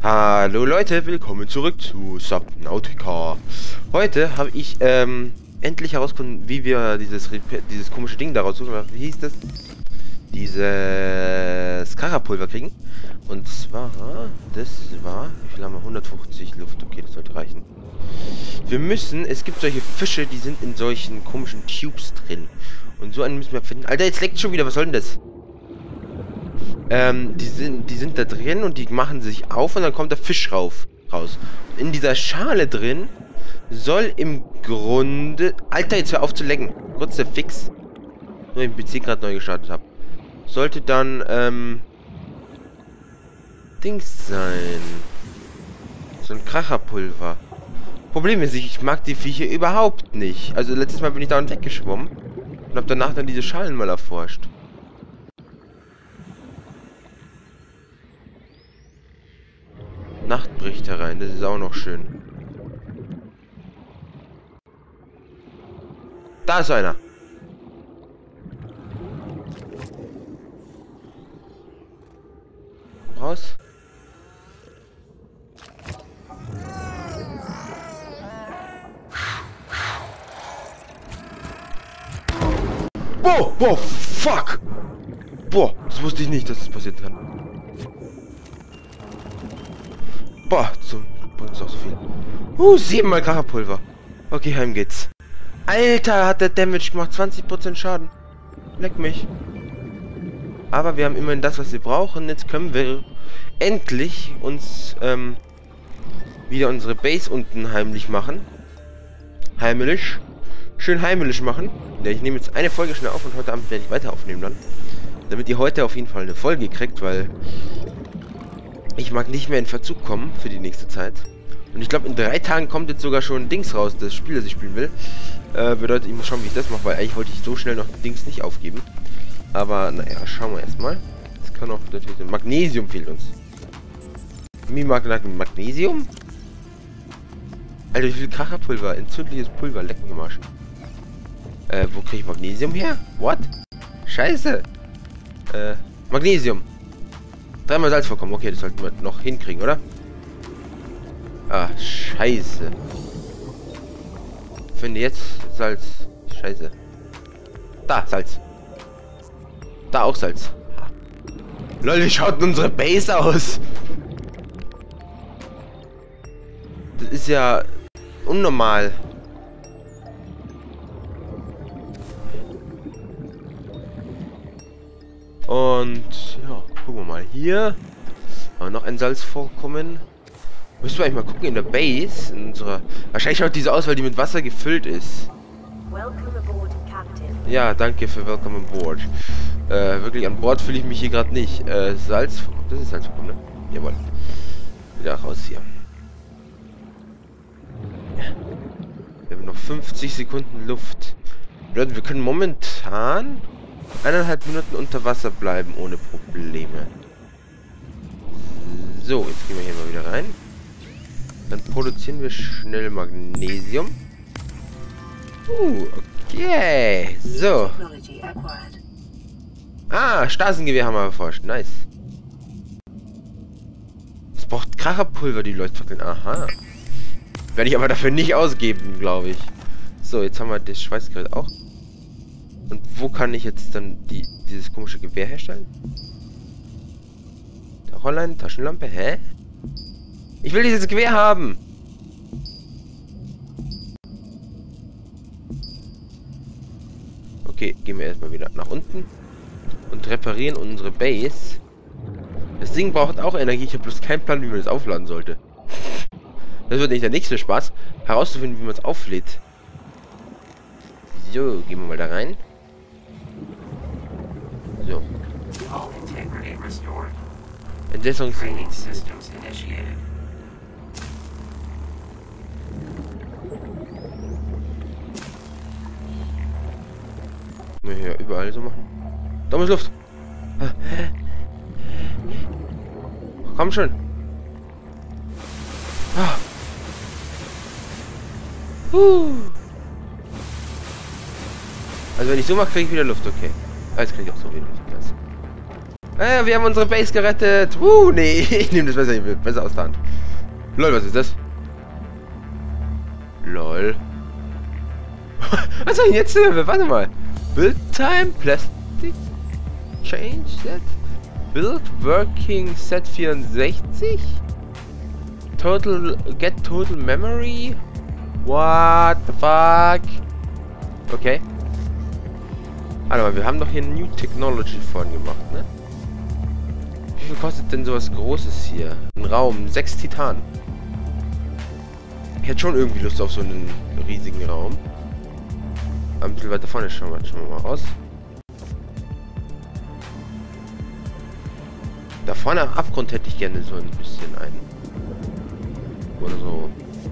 Hallo Leute, willkommen zurück zu Subnautica. Heute habe ich endlich herausgefunden, wie wir dieses komische Ding daraus suchen. Wie hieß das? Dieses Karapulver kriegen. Und zwar, wie viel haben wir? 150 Luft. Okay, das sollte reichen. Wir müssen, es gibt solche Fische, die sind in solchen komischen Tubes drin. Und so einen müssen wir finden. Alter, jetzt leckt schon wieder, was soll denn das? Die sind da drin und die machen sich auf und dann kommt der Fisch raus. In dieser Schale drin soll im Grunde... Alter, jetzt hör auf zu lecken. Kurz der Fix. Nur den PC gerade neu gestartet habe. Sollte dann, Dings sein. So ein Kracherpulver. Problem ist, ich mag die Viecher überhaupt nicht. Also letztes Mal bin ich da und weggeschwommen und habe danach dann diese Schalen mal erforscht. Nacht bricht herein, das ist auch noch schön. Da ist einer. Raus. Boah, fuck! Boah, das wusste ich nicht, dass das passieren kann. Boah, zum Punkt ist auch so viel. 7-mal Karapulver. Okay, heim geht's. Alter, hat der Damage gemacht. 20% Schaden. Leck mich. Aber wir haben immerhin das, was wir brauchen. Jetzt können wir endlich uns, wieder unsere Base unten heimlich machen. Heimlich. Schön heimlich machen. Ja, ich nehme jetzt eine Folge schnell auf und heute Abend werde ich weiter aufnehmen dann. Damit ihr heute auf jeden Fall eine Folge kriegt, weil... ich mag nicht mehr in Verzug kommen für die nächste Zeit. Und ich glaube, in 3 Tagen kommt jetzt sogar schon Dings raus, das Spiel, das ich spielen will. Bedeutet, ich muss schauen, wie ich das mache, weil eigentlich wollte ich so schnell noch Dings nicht aufgeben. Aber, naja, schauen wir erstmal. Das kann auch natürlich sein. Magnesium fehlt uns. Magnesium? Alter, wie viel Kracherpulver? Entzündliches Pulver, leck mich im Arsch. Wo kriege ich Magnesium her? What? Scheiße. Magnesium. 3-mal Salz vorkommen. Okay, das sollten wir noch hinkriegen, oder? Ah, scheiße. Finde jetzt Salz. Scheiße. Da, Salz. Da auch Salz. Lol, wie schaut denn unsere Base aus? Das ist ja unnormal. Und ja, gucken wir mal hier. Aber noch ein Salzvorkommen. Müssen wir eigentlich mal gucken in der Base. In unserer. Wahrscheinlich schaut diese aus, weil die mit Wasser gefüllt ist. Ja, danke für Welcome on Board. Wirklich an Bord fühle ich mich hier gerade nicht. Salz. Das ist Salzvorkommen, ne? Jawohl. Wieder raus hier. Ja. Wir haben noch 50 Sekunden Luft. Leute, wir können momentan 1,5 Minuten unter Wasser bleiben ohne Probleme. So, jetzt gehen wir hier mal wieder rein. Dann produzieren wir schnell Magnesium. Okay. So. Ah, Stasengewehr haben wir erforscht. Nice. Es braucht Kracherpulver, die Leuchtfackeln. Aha. Werde ich aber dafür nicht ausgeben, glaube ich. So, jetzt haben wir das Schweißgerät auch. Und wo kann ich jetzt dann dieses komische Gewehr herstellen? Tacholein, Taschenlampe, hä? Ich will dieses Gewehr haben! Okay, gehen wir erstmal wieder nach unten und reparieren unsere Base. Das Ding braucht auch Energie, ich habe bloß keinen Plan, wie man das aufladen sollte. Das wird nicht der nächste Spaß, herauszufinden, wie man es auflädt. So, gehen wir mal da rein. So. Entsetzungs... Wir hier überall so machen. Da muss Luft. Komm schon. Ah. Also wenn ich so mache, kriege ich wieder Luft, okay. Jetzt kriege ich auch so wieder Luft. Wir haben unsere Base gerettet. Nee, ich nehme das besser aus der Hand. Lol, was ist das? Lol. Was soll ich jetzt? Warte mal. Build Time, Plastic Change Set, Build Working Set 64, Get Total Memory. What the fuck? Okay. Aber wir haben doch hier New Technology vorhin gemacht, ne? Wie viel kostet denn sowas Großes hier? Ein Raum, 6 Titan. Ich hätte schon irgendwie Lust auf so einen riesigen Raum. Aber ein bisschen weiter vorne schauen wir mal raus. Da vorne am Abgrund hätte ich gerne so ein bisschen einen. Oder so.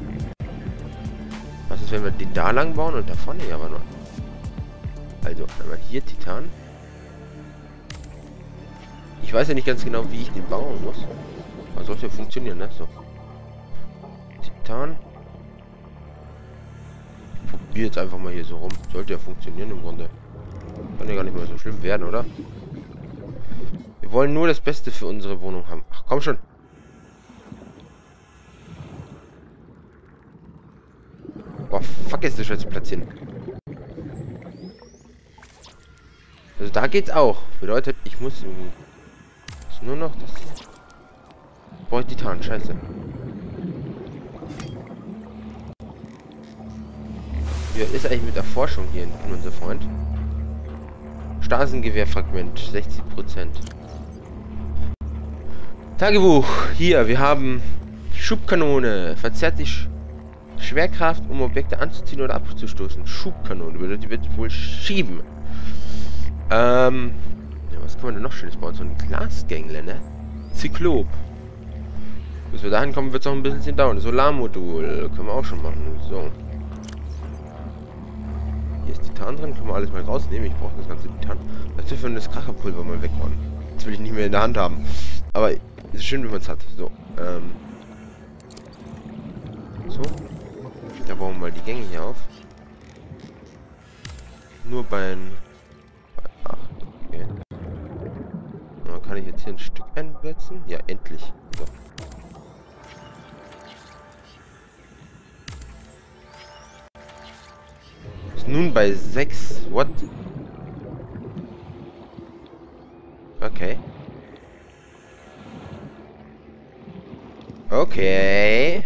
Was ist, wenn wir den da lang bauen und da vorne ja aber noch. Also, einmal hier Titan. Ich weiß ja nicht ganz genau, wie ich den bauen muss. Aber sollte ja funktionieren, ne? So. Titan. Ich probiere jetzt einfach mal hier so rum. Sollte ja funktionieren im Grunde. Kann ja gar nicht mehr so schlimm werden, oder? Wir wollen nur das Beste für unsere Wohnung haben. Ach, komm schon. Boah, fuck, ist das scheiße platzieren. Also da geht's auch. Bedeutet, ich muss irgendwie... Ist nur noch das hier. Brauche ich Titan, scheiße. Wie ist eigentlich mit der Forschung hier in unser Freund? Stasengewehrfragment, 60%. Tagebuch. Hier, wir haben Schubkanone. Verzerrt die Schwerkraft, um Objekte anzuziehen oder abzustoßen. Schubkanone. Die wird wohl schieben. Ja, was kann man denn noch Schönes bauen? So ein Glasgängle, ne? Zyklop. Bis wir dahin kommen, wird es auch ein bisschen dauern. Solarmodul. Können wir auch schon machen. So. Hier ist Titan drin. Können wir alles mal rausnehmen. Ich brauche das ganze Titan. Das dürfen wir das Kracherpulver mal wegräumen. Das will ich nicht mehr in der Hand haben. Aber ist schön, wenn man es hat. So. So. Da bauen wir mal die Gänge hier auf. Nur bei 8. Okay. Und dann kann ich jetzt hier ein Stück einsetzen. Ja, endlich. So. Ist nun bei 6. What? Okay. Okay.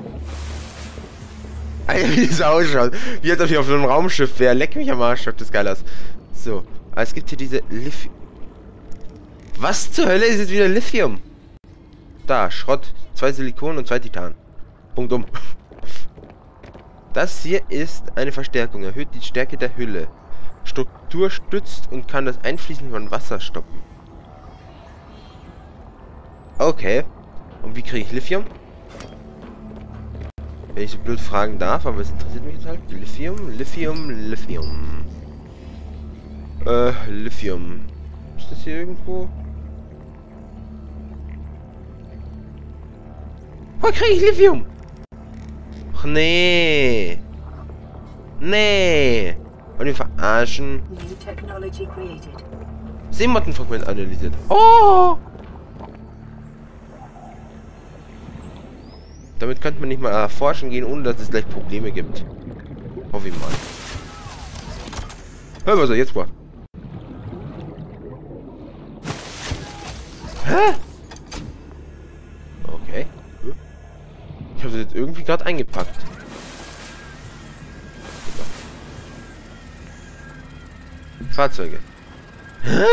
Alter, wie das ausschaut. Wie als ob ich auf so einem Raumschiff wäre. Leck mich am Arsch, schaut das geil aus. So. Aber es gibt hier diese Lithium. Was zur Hölle ist jetzt wieder Lithium? Da, Schrott. 2 Silikon und 2 Titan. Punkt um. Das hier ist eine Verstärkung. Erhöht die Stärke der Hülle. Struktur stützt und kann das Einfließen von Wasser stoppen. Okay. Und wie kriege ich Lithium? Wenn ich so blöd fragen darf, aber es interessiert mich jetzt halt. Lithium. Lithium. Ist das hier irgendwo? Wo kriege ich Lithium? Ach nee. Nee. Und wir verarschen. Seemottenfragment analysiert. Oh! Damit könnte man nicht mal erforschen gehen, ohne dass es gleich Probleme gibt. Hoffe ich mal. Hör, was er jetzt war. Hä? Okay. Ich habe das jetzt irgendwie gerade eingepackt. Fahrzeuge. Hä?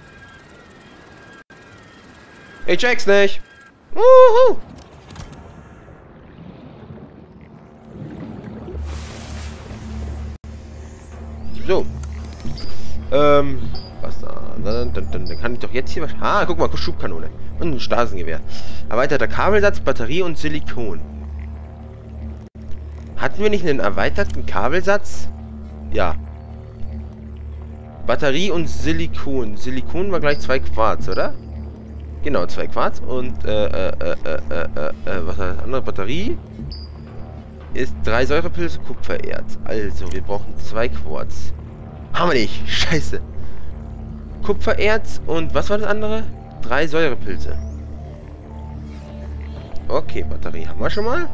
Ich check's nicht. Wuhu! So. Was da? Dann kann ich doch jetzt hier was... Ah, guck mal, Schubkanone. Und ein Stasengewehr. Erweiterter Kabelsatz, Batterie und Silikon. Hatten wir nicht einen erweiterten Kabelsatz? Ja. Batterie und Silikon. Silikon war gleich 2 Quarz, oder? Genau, 2 Quarz. Und, was war das andere? Batterie ist 3 Säurepilze, Kupfererz. Also, wir brauchen 2 Quarz. Haben wir nicht. Scheiße. Kupfererz und was war das andere? 3 Säurepilze. Okay, Batterie haben wir schon mal.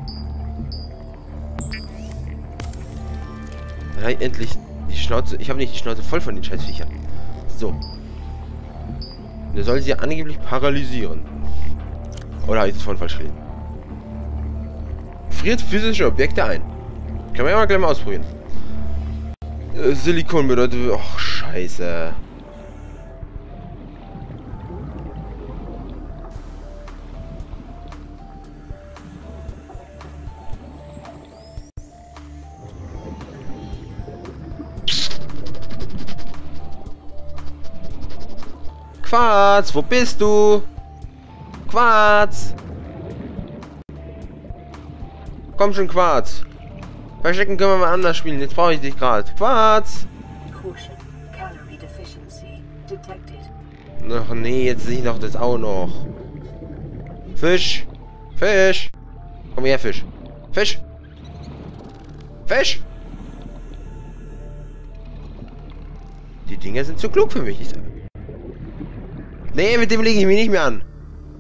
Dann habe ich endlich die Schnauze. Ich habe nicht die Schnauze voll von den Scheißviechern. So. Der soll sie angeblich paralysieren. Oder habe ich das vorhin falsch gelesen? Friert physische Objekte ein. Kann man ja mal gleich mal ausprobieren. Silikon bedeutet... Och, scheiße. Quarz, wo bist du? Quarz! Komm schon, Quarz. Verstecken können wir mal anders spielen. Jetzt brauche ich dich gerade. Quarz! Ach nee, jetzt sehe ich noch das auch noch. Fisch! Fisch! Komm her, Fisch! Fisch! Fisch! Die Dinger sind zu klug für mich. Nee, mit dem lege ich mich nicht mehr an.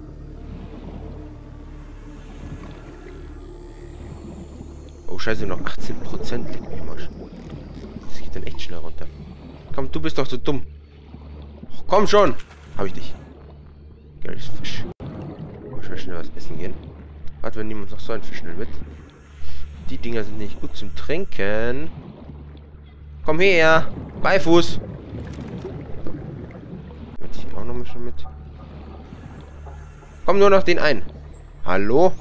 Oh, scheiße, noch 18%. Leck mich mal. Das geht dann echt schnell runter. Komm, du bist doch so dumm. Oh, komm schon. Hab ich dich. Geiles Fisch. Muss mal schnell was essen gehen. Warte, wir nehmen uns noch so einen Fisch schnell mit. Die Dinger sind nicht gut zum Trinken. Komm her. Beifuß. Ich auch noch mal schon mit. Komm nur noch den ein. Hallo?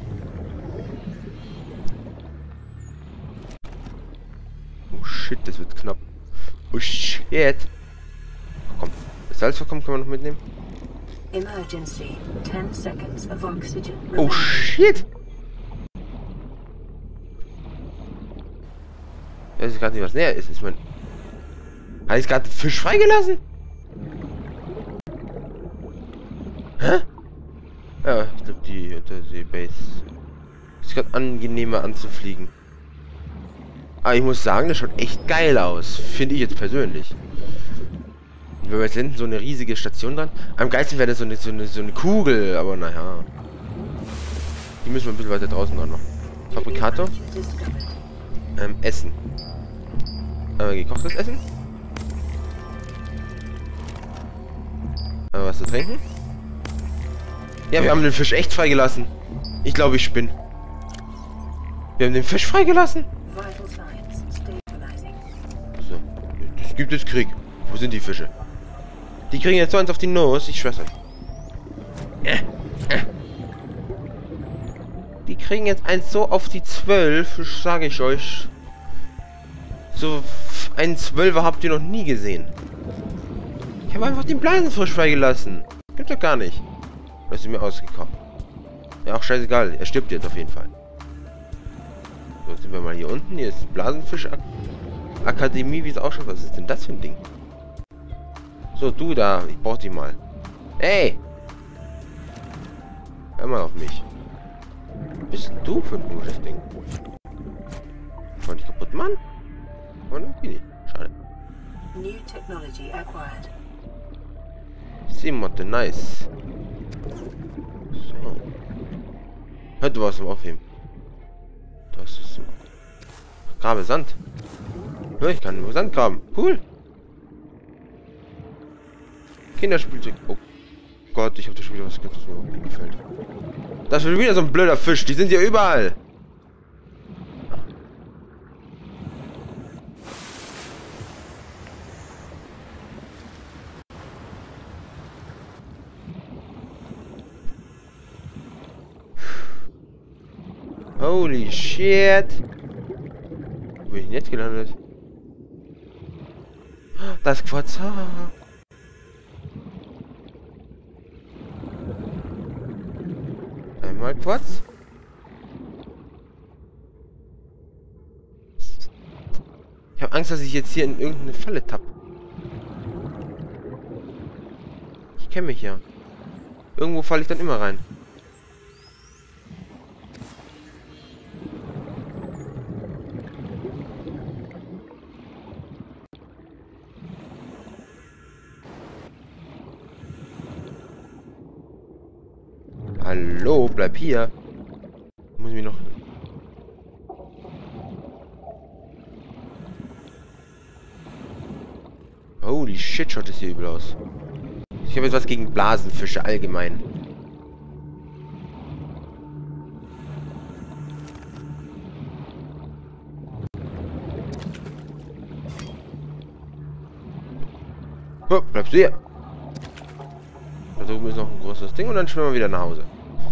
Oh shit, das wird knapp. Oh shit. Komm, das Salzvorkommen können wir noch mitnehmen. Emergency. 10 seconds of oxygen. Oh shit. Ich weiß gerade nicht, was näher ist. Hat ich gerade den Fisch freigelassen? Hä? Ja, ich glaube die Unterseebase ist gerade angenehmer anzufliegen. Aber ich muss sagen, das schaut echt geil aus. Finde ich jetzt persönlich. Und wenn wir jetzt hinten so eine riesige Station dran. Am geilsten wäre das so eine Kugel, aber naja. Die müssen wir ein bisschen weiter draußen dran machen. Fabrikator. Essen. Gekochtes Essen. Was zu trinken. Ja, wir haben den Fisch echt freigelassen. Ich glaube, ich spinne. Wir haben den Fisch freigelassen. So. Es gibt jetzt Krieg. Wo sind die Fische? Die kriegen jetzt so eins auf die Nuss. Ich schwör's euch. Die kriegen jetzt eins so auf die 12. Sage ich euch. So einen 12er habt ihr noch nie gesehen. Ich habe einfach den Blasenfrosch freigelassen. Gibt doch gar nicht. Das ist mir ausgekommen. Ja, auch scheißegal. Er stirbt jetzt auf jeden Fall. So, jetzt sind wir mal hier unten. Hier ist Blasenfisch-Akademie. Wie es ausschaut. Was ist denn das für ein Ding? So, du da. Ich brauch dich mal. Ey! Hör mal auf mich. Was bist denn du für ein komisches Ding? Kann man nicht kaputt machen? Aber irgendwie nicht. Schade. New technology acquired. Simotte, nice. So. Hört du was zum Aufheben? Das ist so. Grabe Sand. Ja, ich kann nur Sand graben. Cool. Kinderspielzeug. Oh Gott, ich habe da schon wieder was gehört, was mir überhaupt nicht gefällt. Das ist wieder so ein blöder Fisch. Die sind ja überall. Holy shit. Wo bin ich denn jetzt gelandet? Das Quasar. Einmal Quatsch. Ich habe Angst, dass ich jetzt hier in irgendeine Falle tapp. Ich kenne mich ja. Irgendwo falle ich dann immer rein. Hallo, bleib hier. Muss ich mir noch... Holy shit, schaut das hier übel aus. Ich habe jetzt was gegen Blasenfische allgemein. Oh, bleibst du hier? Da drüben ist noch ein großes Ding und dann schwimmen wir wieder nach Hause.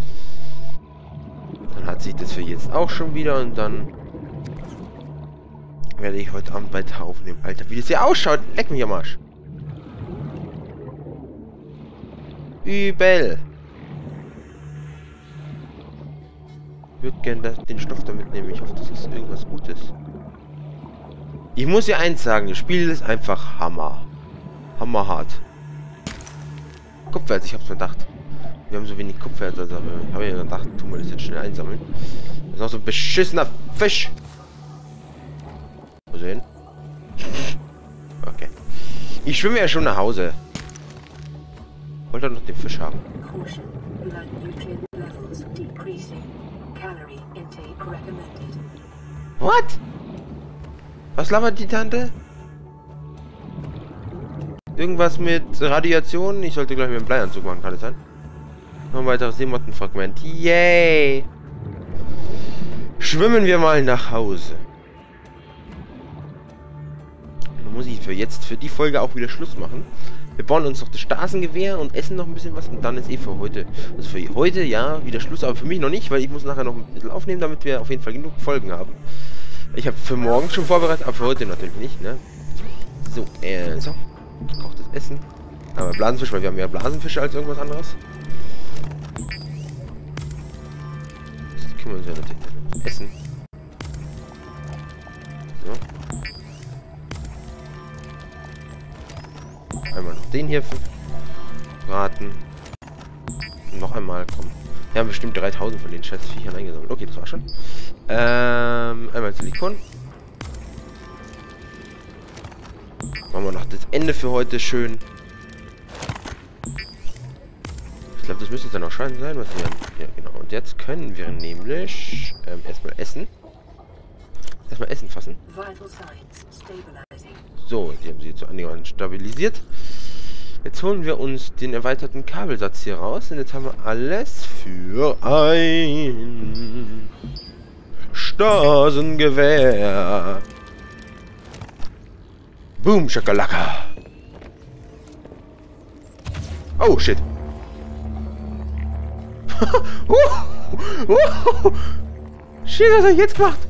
Dann hat sich das für jetzt auch schon wieder und dann werde ich heute Abend weiter aufnehmen. Alter, wie das hier ausschaut, leck mich am Arsch. Übel. Ich würde gerne den Stoff da mitnehmen. Ich hoffe, das ist irgendwas Gutes. Ich muss ja eins sagen, das Spiel ist einfach Hammer. Hammerhart. Kupfererz, ich hab's mir gedacht. Wir haben so wenig Kupfererz, also habe ich mir gedacht, tun wir das jetzt schnell einsammeln. Das ist auch so ein beschissener Fisch. Wo sehen? Okay. Ich schwimme ja schon nach Hause. Wollte noch den Fisch haben. Caution, blood nutrient levels decreasing. Calorie intake recommended. What? Was labert die Tante? Irgendwas mit Radiation? Ich sollte gleich mit dem Bleianzug machen, kann das sein? Noch ein weiteres Seemottenfragment. Yay! Schwimmen wir mal nach Hause. Dann muss ich für die Folge auch wieder Schluss machen. Wir bauen uns noch das Straßengewehr und essen noch ein bisschen was und dann ist für heute. Also für heute, ja, wieder Schluss, aber für mich noch nicht, weil ich muss nachher noch ein bisschen aufnehmen, damit wir auf jeden Fall genug Folgen haben. Ich habe für morgen schon vorbereitet, aber für heute natürlich nicht, ne? So, so. Gekochtes Essen. Aber Blasenfisch, weil wir haben mehr Blasenfische als irgendwas anderes. Jetzt können wir uns ja natürlich essen. So. Einmal noch den hier braten. Und noch einmal, komm. Wir haben bestimmt 3000 von den scheiß Viechern eingesammelt. Okay, das war schon. Einmal Silikon. Machen wir noch das Ende für heute schön. Ich glaube, das müsste dann auch schon sein, was wir... Ja, genau. Und jetzt können wir nämlich erstmal essen. Erstmal Essen fassen. So, die haben sie jetzt so einigermaßen stabilisiert. Jetzt holen wir uns den erweiterten Kabelsatz hier raus. Und jetzt haben wir alles für ein Straßengewehr. Boom, Shakalaka. Oh, shit. Shit, was hab ich jetzt gemacht?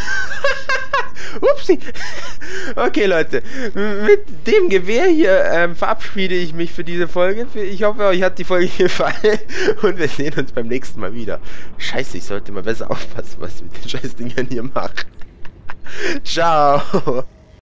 Upsi. Okay, Leute. Mit dem Gewehr hier verabschiede ich mich für diese Folge. Ich hoffe, euch hat die Folge gefallen. Und wir sehen uns beim nächsten Mal wieder. Scheiße, ich sollte mal besser aufpassen, was ich mit den scheiß Dingern hier mache. Ciao.